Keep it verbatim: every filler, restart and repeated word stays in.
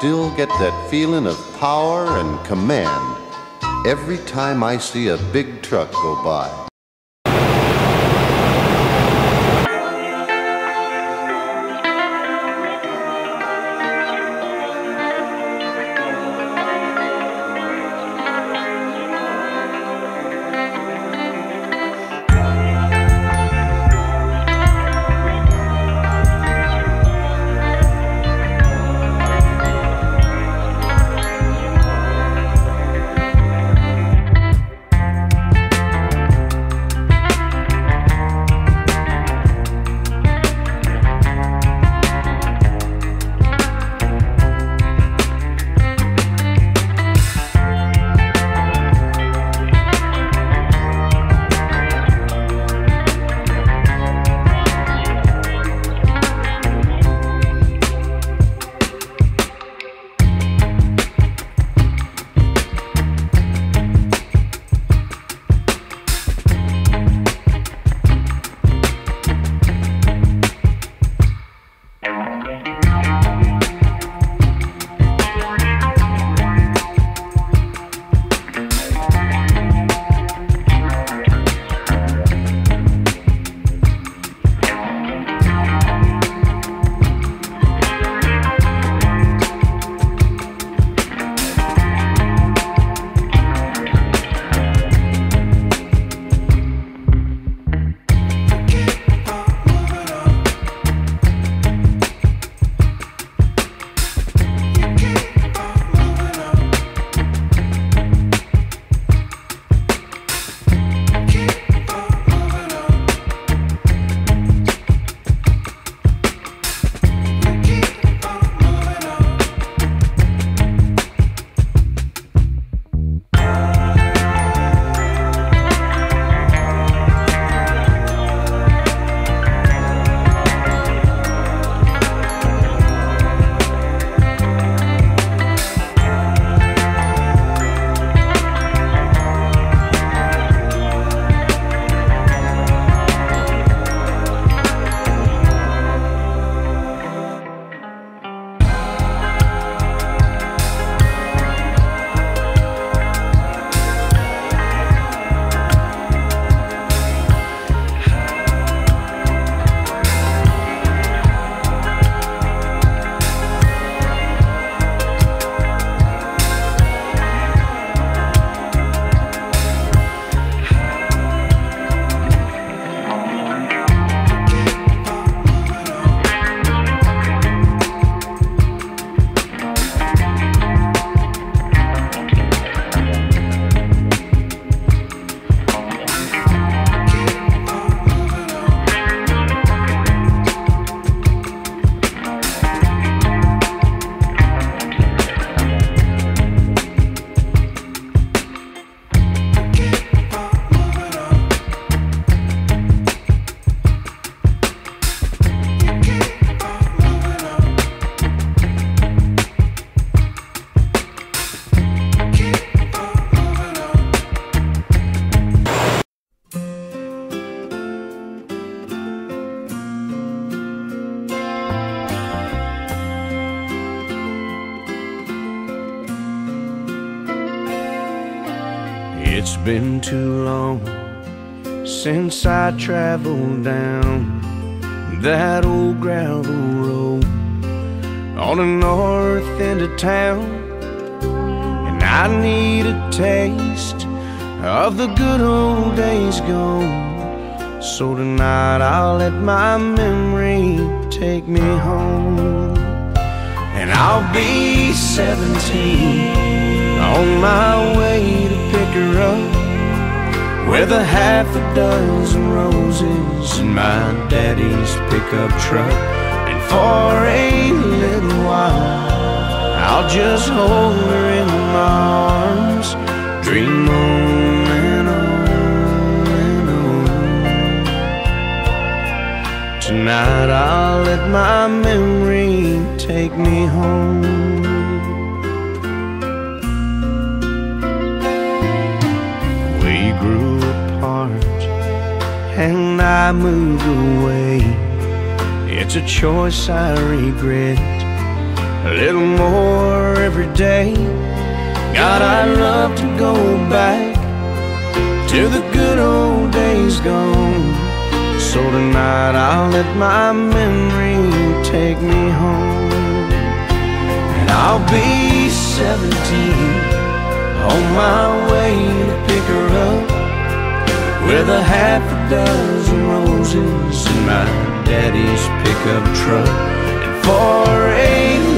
still get that feeling of power and command every time I see a big truck go by. It's been too long since I traveled down that old gravel road on the north end of town, and I need a taste of the good old days gone. So tonight I'll let my memory take me home, and I'll be seventeen on my way to pick her up with a half a dozen roses in my daddy's pickup truck. And for a little while I'll just hold her in my arms, dream on and on and on. Tonight I'll let my memory take me home. Grew apart and I moved away. It's a choice I regret. A little more every day. God, I'd love to go back to the good old days gone. So tonight I'll let my memory take me home. And I'll be seventeen, on my way to pick her up, with a half a dozen roses in my daddy's pickup truck. And for a